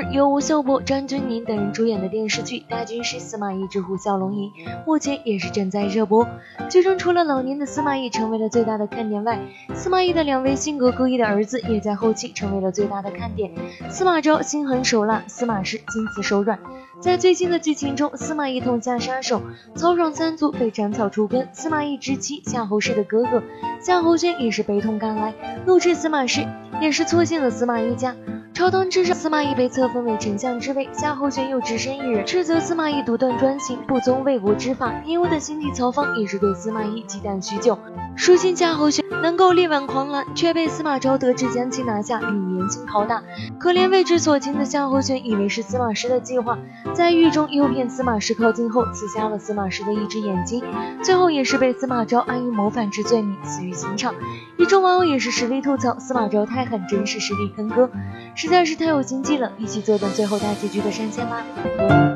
由吴秀波、张钧甯等人主演的电视剧《大军师司马懿之虎啸龙吟》，目前也是正在热播。剧中除了老年的司马懿成为了最大的看点外，司马懿的2位性格各异的儿子也在后期成为了最大的看点。司马昭心狠手辣，司马氏心慈手软。在最新的剧情中，司马懿痛下杀手，曹爽3族被斩草除根，司马懿之妻夏侯氏的哥哥夏侯宣也是悲痛赶来，怒斥司马氏，也是错陷了司马懿家。朝堂之上，司马懿被册封为丞相之位，夏侯宣又只身一人，斥责司马懿独断专行，不遵魏国之法。平吴的心帝曹芳也是对司马懿忌惮许久，属性夏侯宣能够力挽狂澜，却被司马昭得知将其拿下，并严刑拷打。可怜为之所擒的夏侯宣以为是司马师的计划，在狱中诱骗司马师靠近后，刺瞎了司马师的一只眼睛，最后也是被司马昭安于谋反之罪名，死于刑场。一众网友也是实力吐槽司马昭太狠，真是实力坑哥，实在是太有心机了，一起坐等最后大结局的上线吧。